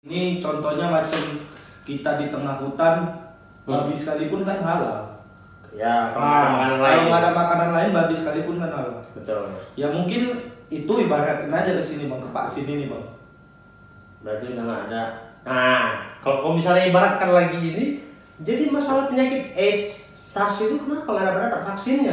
Ini contohnya macam kita di tengah hutan, babi sekalipun kan halal. Ya, kalau nggak ada makanan lain, babi sekalipun kan halal. Betul. Ya mungkin itu ibaratin aja ke sini bang, ke vaksin ini bang. Berarti udah nggak ada. Nah, kalau misalnya ibaratkan lagi ini, jadi masalah penyakit AIDS, SARS itu kenapa nggak ada vaksinnya?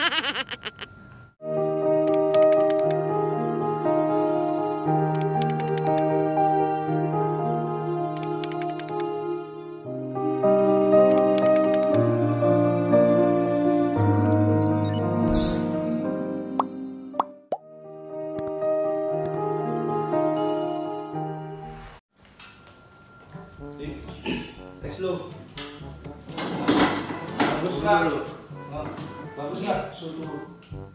Tes lu. Bagus nggak lu? Bagus nggak? Suhu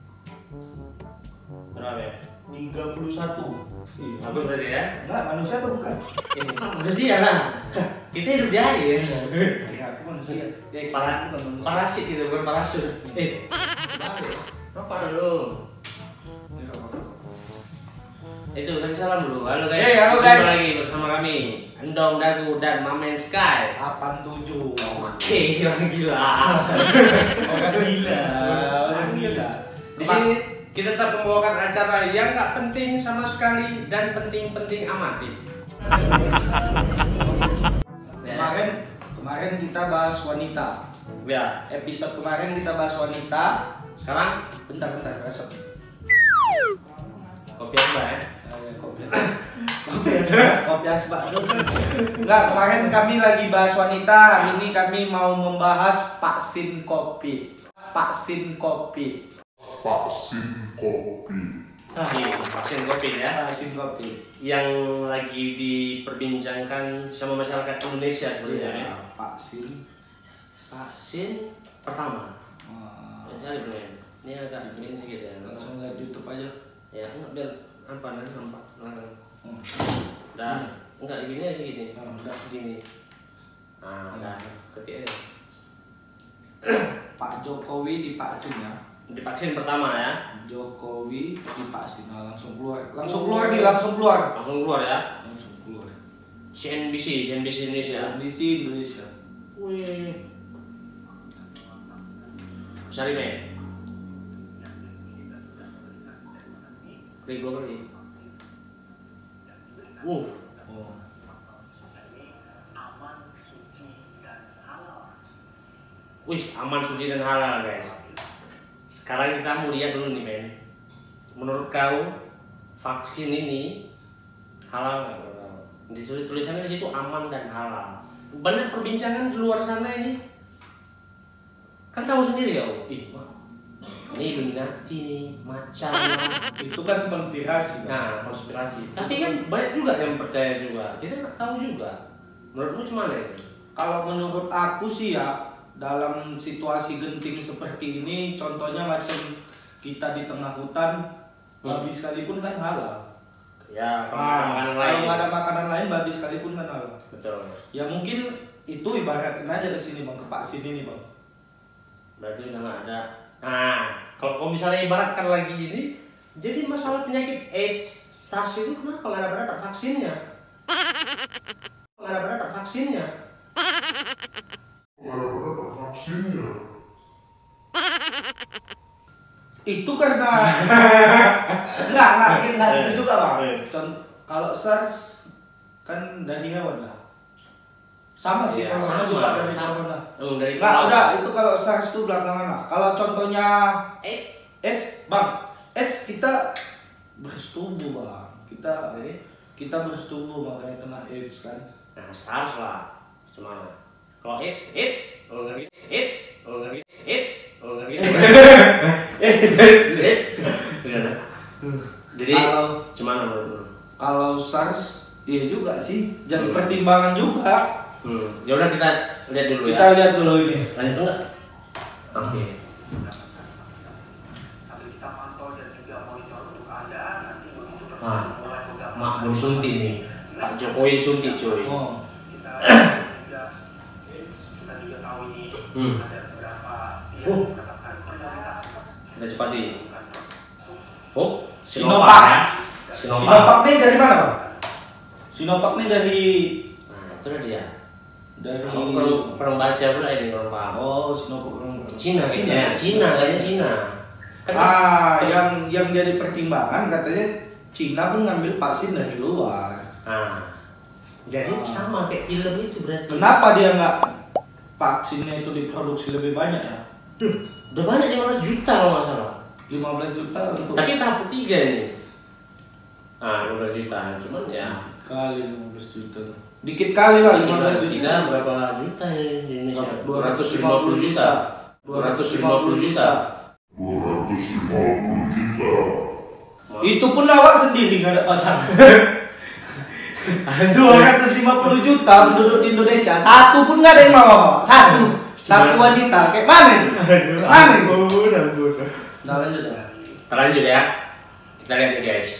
Berapa ya? 31. Bagus berarti ya? Enggak, manusia atau bukan? Ini manusia lah. Kita hidup di air. Ya, aku manusia. Parasit gitu, bukan parasut. Apa lu? Itu kasih salam dulu. Halo guys. Halo guys. Jumpa lagi bersama kami Endong, Dagu, dan Mamen Sky. 87. Oke, orang gila. Orang gila. Di sini kita tetap membawakan acara yang nggak penting sama sekali dan penting-penting amati. Kemarin kita bahas wanita. Ya. Episode kemarin kita bahas wanita. Sekarang Bentar, resep. kopi apa ya? Kopi asbak. Enggak, kemarin kami lagi bahas wanita. Hari ini kami mau membahas vaksin kopi. Vaksin kopi. Nih, vaksin kopi ya. Vaksin kopi. Yang lagi diperbincangkan sama masyarakat Indonesia sebenarnya. Ya. Vaksin pertama. Saya dibeliin. Ini agak dibeliin sedikit ya. Langsung lihat YouTube aja. Ya, enggak biar nampak. Dan enggak begini aja segini. Enggak segini. Nah, udah ketik aja. Pak Jokowi divaksin ya. Divaksin pertama ya. Jokowi divaksin. Nah, langsung keluar ya. Langsung keluar ya. Langsung keluar. CNBC Indonesia. CNBC Indonesia. Wih. Cari nih. Klik dua kali. Oh. Wih, aman, suci dan halal guys. Sekarang kita mau lihat dulu nih men. Menurut kau vaksin ini halal nggak? Tulisannya di situ aman dan halal. Banyak perbincangan di luar sana ini. Kan tahu sendiri ya, ini Illuminati nih, macam Itu kan konspirasi. Nah, konspirasi. Tapi kan banyak juga yang percaya juga. Kita nggak tahu juga. Menurutmu gimana ini? Kalau menurut aku sih ya, dalam situasi genting seperti ini, contohnya macam kita di tengah hutan, babi sekalipun kan halal. Ya, kalau nggak ada makanan lain, babi sekalipun kan halal. Betul. Ya mungkin itu ibaratin aja ke sini bang, ke vaksin ini bang. Berarti udah nggak ada. Nah, kalau misalnya ibaratkan lagi ini, jadi masalah penyakit AIDS, SARS itu kenapa nggak ada vaksinnya? Itu karena enggak itu juga bang. Kalau SARS kan dari hewan lah. Sama sih, ya, corona juga dari corona. Nggak, udah itu kalau SARS itu belakangan lah. Kalau contohnya AIDS kita bersetubuh bang. Kita bersetubuh makanya kena AIDS kan. Nah, SARS lah. Cuma kalau AIDS, Jadi gimana menurut? Kalau SARS, iya juga sih. Jadi pertimbangan juga. Ya udah kita lihat dulu ya. Kita lihat dulu ini. Lanjut enggak? Oke. Mak belum suntik nih. Pak Jokowi suntik cuy. Udah cepat di. Sinovac ya. Sinovac ini dari mana bang? Sinovac ini dari. Nah, itu dia. Dari. Kurang baca pula ini, kurang paham. Oh, Sinovac Cina, kayaknya Cina. Kan yang jadi pertimbangan katanya Cina pun ngambil vaksin dari luar. Jadi sama kayak film itu berarti. Kenapa dia nggak vaksinnya itu diproduksi lebih banyak ya? Udah banyak 15 juta kalau nggak salah. 15 juta untuk. Tapi tahap ketiga ini. 15 juta, cuman ya. Kali 15 juta. Dikit kali lah 15 juta. Kita berapa juta ya di Indonesia? 250 juta. 250 juta. Itu pun awak sendiri nggak ada pasang. 250 juta penduduk di Indonesia, satu pun nggak ada yang mau. Satu wanita, kayak mana itu? Nah, lanjut ya. Kita lihat nih guys.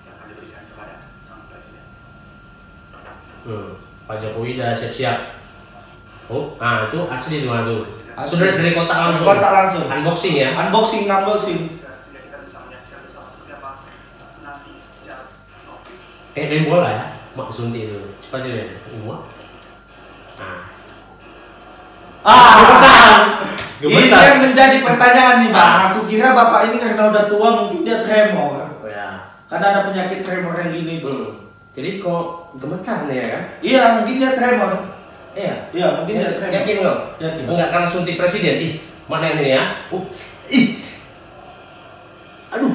Pak Jokowi udah siap-siap. Oh, itu asli tuh tuh. Sudah dari kotak langsung. Unboxing ya. Unboxing. Main bola ya. Mak suntik itu. Cepat aja ya. Ini yang menjadi pertanyaan nih Bang. Aku kira Bapak ini karena udah tua mungkin dia tremor. Oh ya. Karena ada penyakit tremor yang gini tuh. Jadi kok gemetar nih ya kan? Iya, mungkin dia tremor. Iya, mungkin dia tremor. Yakin nggak? Yakin. Enggak karena suntik presiden. Mana ini ya? Aduh.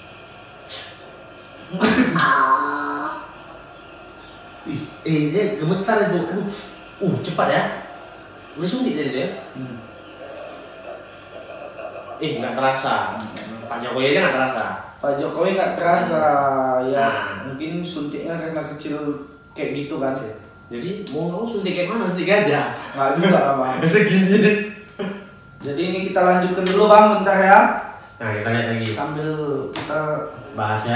Dia gemetar itu. Aduh. Cepat ya. Udah suntik tadi ya? Nggak terasa. Pak Jokowi kan nggak terasa. Pak Jokowi nggak terasa, ya mungkin suntiknya karena kecil kayak gitu kan sih. Jadi mau suntik kayak mana? Suntik gajah? Nggak juga lah Bang. Segini. Jadi ini kita lanjutkan dulu Bang, bentar ya. Nah kita lihat lagi. Sambil kita bahas ya.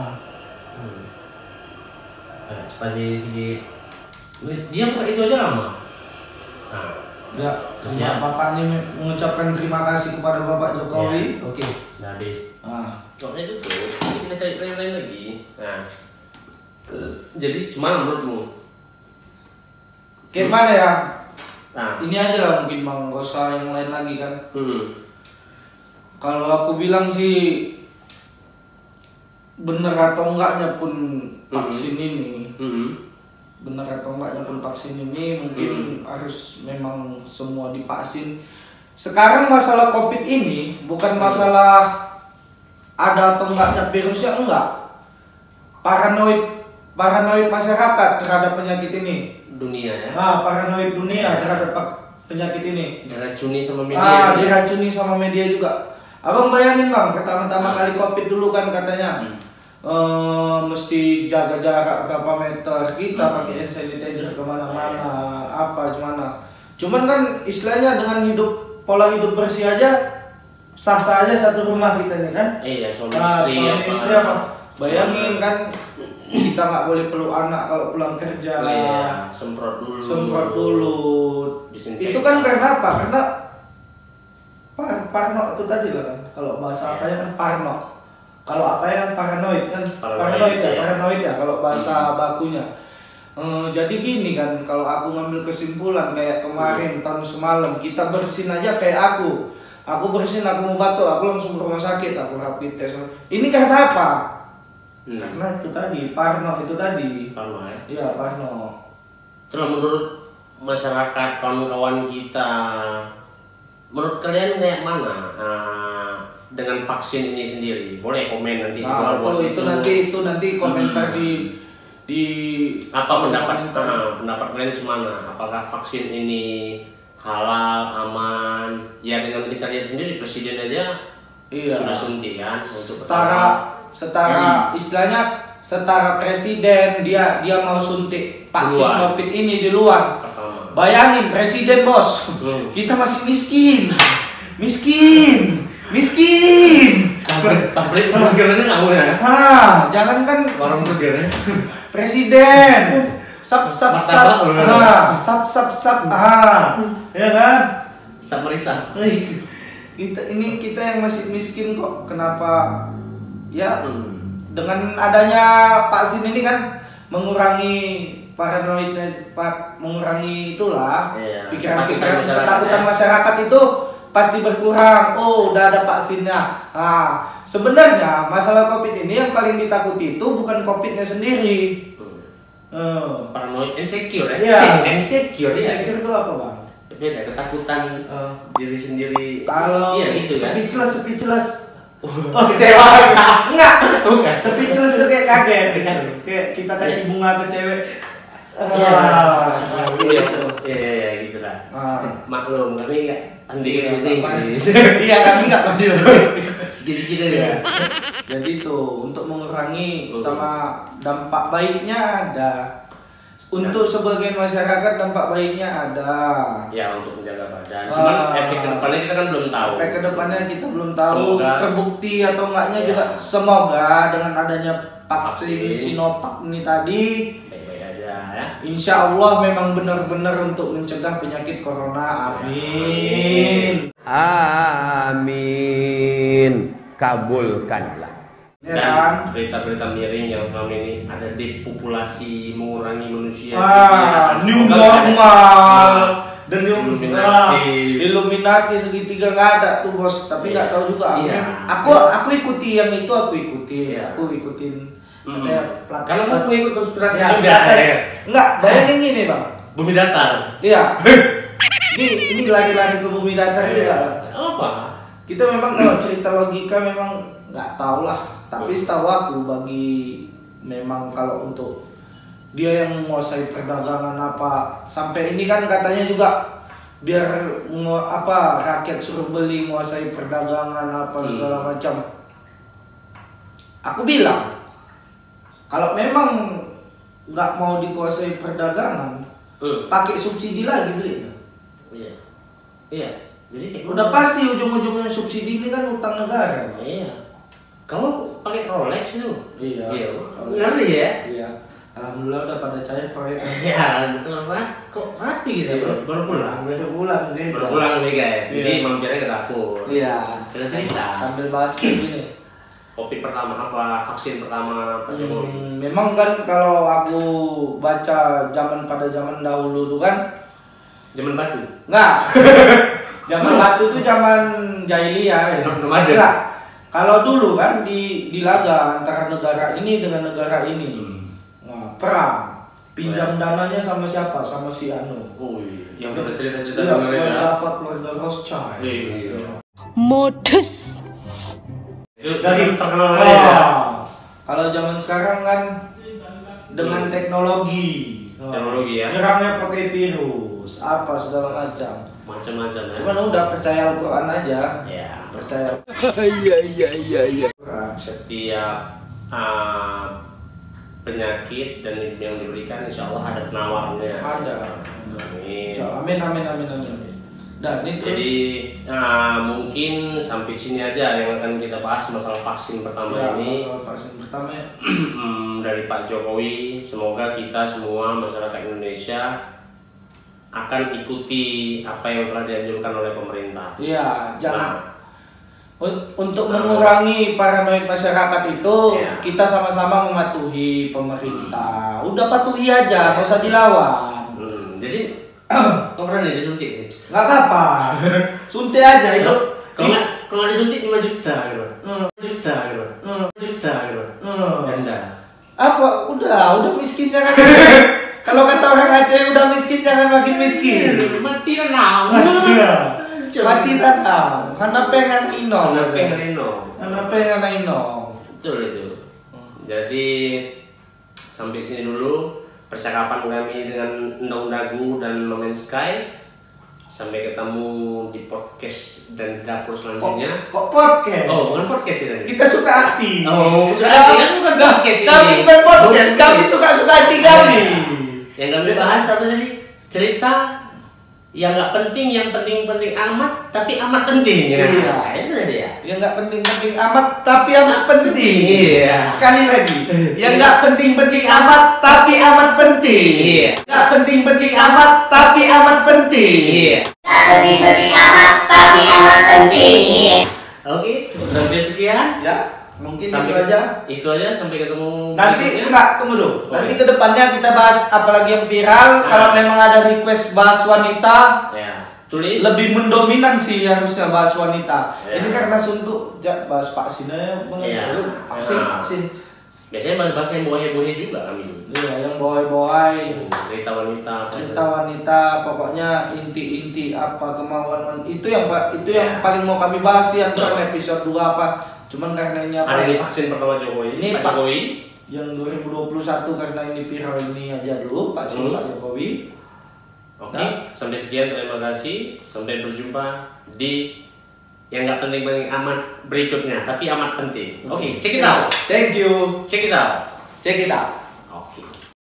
Cepat di sini. Dia buka itu aja lama. Ya, Bapak ini mengucapkan terima kasih kepada Bapak Jokowi. Oke. Udah habis. Pokoknya itu tuh, kita cari lain lagi. Jadi gimana menurutmu? Kayak mana ya? Ini aja lah mungkin Bang, gak usah yang lain lagi kan. Kalau aku bilang sih bener atau enggaknya pun vaksin ini, bener atau enggaknya pun vaksin ini mungkin harus memang semua divaksin. Sekarang masalah COVID ini bukan masalah ada atau enggaknya virusnya, enggak. Paranoid masyarakat terhadap penyakit ini. Dunia ya. Paranoid dunia terhadap penyakit ini. Diracuni sama media. Diracuni sama media juga. Abang bayangin Bang, pertama-tama kali COVID dulu kan katanya mesti jaga jarak berapa meter, kita pakai hand sanitizer kemana-mana, gimana. Cuman kan istilahnya dengan pola hidup bersih aja sah-sah aja satu rumah kita nih kan. Iya, suami istri apa. Bayangin kan kita nggak boleh peluk anak kalau pulang kerja. Semprot dulu. Itu kan karena apa? Karena parno itu tadi lah kan. Kalau bahasa apa ya kan parno. Kalau apa ya kan paranoid kan. Paranoid ya kalau bahasa bakunya. Jadi gini kan, kalau aku ngambil kesimpulan kayak kemarin tahun semalam kita bersin aja kayak aku bersin, aku mau batuk, aku langsung ke rumah sakit, aku rapid test. Ini karena apa? Karena itu tadi, parno itu tadi. Parno ya? Iya, parno. Terus menurut masyarakat, kawan-kawan kita, menurut kalian kayak mana dengan vaksin ini sendiri? Boleh komen nanti di bawah itu nanti komentar di apa pendapat kalian gimana? Apakah vaksin ini halal, aman? Ya dengan kita lihat sendiri presiden aja sudah suntik kan untuk setara istilahnya setara presiden dia mau suntik vaksin COVID ini di luar. Bayangin presiden bos, kita masih miskin. Pabrik burgernya nggak mau ya? Jangan kan warung burgernya. Presiden, sap, ya kan? Sap merisa. Kita yang masih miskin kok, kenapa? Ya, dengan adanya vaksin ini kan mengurangi paranoidnya, mengurangi itulah pikiran-pikiran ketakutan masyarakat itu pasti berkurang. Oh, udah ada vaksinnya. Nah, sebenarnya masalah COVID ini yang paling ditakuti itu bukan COVID-nya sendiri. Paranoid, insecure ya? Iya. Insecure Insecure itu apa, Bang? Beda, ketakutan diri sendiri. Kalau gitu kan? speechless. Oh, kecewa. Enggak. Bukan. Speechless itu kayak kaget. Kayak kita kasih bunga ke cewek. Iya, gitu lah. Maklum, kami enggak pandai sih. Iya, kami enggak pandai. Sedikit aja. Jadi itu untuk mengurangi sama dampak baiknya ada. Untuk sebagian masyarakat dampak baiknya ada. Ya, untuk menjaga badan. Cuman efek kedepannya kita kan belum tahu. Efek kedepannya kita belum tahu. Semoga terbukti atau enggaknya juga. Semoga dengan adanya vaksin Sinovac ini tadi, baik-baik aja ya. Insya Allah memang benar-benar untuk mencegah penyakit corona. Amin. Amin. Kabulkanlah. Ya Dan kan? berita-berita miring yang selama ini ada depopulasi mengurangi manusia. New normal. Dan Illuminati segitiga nggak ada tuh bos. Tapi nggak tahu juga. Iya. Aku ikuti yang itu, aku ikutin. Iya. Aku ikutin. Karena aku pengikut konspirasi Ya, juga. Enggak, bayangin gini bang. Bumi datar. Iya. Ini lari-lari ke bumi datar juga. Apa? Kita memang kalau cerita logika memang nggak tahu lah. Tapi setahu aku memang kalau untuk dia yang menguasai perdagangan apa sampai ini kan katanya juga biar rakyat suruh beli menguasai perdagangan apa segala macam. Aku bilang kalau memang nggak mau dikuasai perdagangan, pakai subsidi lagi beli. Iya. Jadi udah pasti ujung-ujungnya subsidi ini kan utang negara. Iya. Kamu pakai Rolex itu? Iya. Ngerti ya? Iya. Alhamdulillah udah pada cair proyek. Ya, kok mati gitu ya? Baru pulang nih guys. Jadi mampirnya ke dapur. Iya. Kita cerita. Sambil bahas kayak gini. Covid pertama apa? Vaksin pertama Pak Jokowi? Memang kan kalau aku baca pada zaman dahulu tuh kan. Zaman batu? Enggak. Zaman batu tuh zaman jahiliyah. Enggak. Kalau dulu kan di laga antara negara ini dengan negara ini. Nah, perang. Pinjam dananya sama siapa? Sama si Anu. Oh iya. Yang kita cerita-cerita mereka dapat keluarga Rothschild. Iya. Modus. Dari terkenal kalau zaman sekarang kan dengan teknologi. Ya. Nyerangnya pakai virus, apa segala macam. Macam-macam ya. Cuman udah percaya Al-Quran aja. Ya. Percaya. Iya. Setiap penyakit dan yang diberikan insya Allah ada penawarnya. Ada. Amin. Dan ini terus. Jadi mungkin sampai sini aja yang akan kita bahas masalah vaksin pertama ini. Masalah vaksin pertama ya. Dari Pak Jokowi, semoga kita semua masyarakat Indonesia akan ikuti apa yang telah dianjurkan oleh pemerintah. Iya, jangan. Untuk mengurangi paranoid masyarakat itu, kita sama-sama mematuhi pemerintah. Udah patuhi aja, nggak usah dilawan. Jadi, nggak pernah nih disuntik? Nggak apa-apa, suntik aja itu. Kalau nggak disuntik 5 juta gitu. 5 juta gitu. Ganda. Apa? Udah miskinnya kan. Kalau kata orang Aceh udah miskin jangan makin miskin. Mati tanam. Mati tanam. Karena pengen ino. Betul itu. Jadi sampai sini dulu percakapan kami dengan Endong Dagu dan No Man's Sky. Sampai ketemu di podcast dan di dapur selanjutnya. Kok podcast? Oh, bukan podcast ini. Kita suka hati. Oh, suka hati kan bukan podcast ini. Kami bukan podcast, kami suka-suka hati kami. Yang kami bahas apa tadi? Cerita yang nggak penting, yang penting-penting amat, tapi amat penting. Iya, itu tadi ya. Yang nggak penting-penting amat, tapi amat penting. Iya. Sekali lagi. Yang nggak penting-penting amat, tapi amat penting. Iya. Nggak penting-penting amat, tapi amat penting. Iya. Nggak penting-penting amat, tapi amat penting. Oke, sampai sekian. Ya. Mungkin itu aja. Itu aja, sampai ketemu. Nanti enggak, tunggu dulu. Nanti kedepannya kita bahas apalagi yang viral. Kalau memang ada request bahas wanita, ya, tulis. Lebih mendominan sih harusnya bahas wanita. Ini karena suntuk bahas vaksin aja. Vaksin. Biasanya bahas yang bohai-bohai juga kami. Iya, yang bohai-bohai. Cerita wanita. Cerita wanita, pokoknya inti-inti apa kemauan itu yang paling mau kami bahas ya, antara episode 2 apa. Cuman karena ini apa? Hari ini vaksin pertama Jokowi. Ini Pak Jokowi. Yang 2021 karena ini viral ini aja dulu vaksin Pak Jokowi. Oke, sampai sekian, terima kasih. Sampai berjumpa di yang nggak penting-penting amat berikutnya, tapi amat penting. Oke, check it out. Thank you. Check it out. Check it out.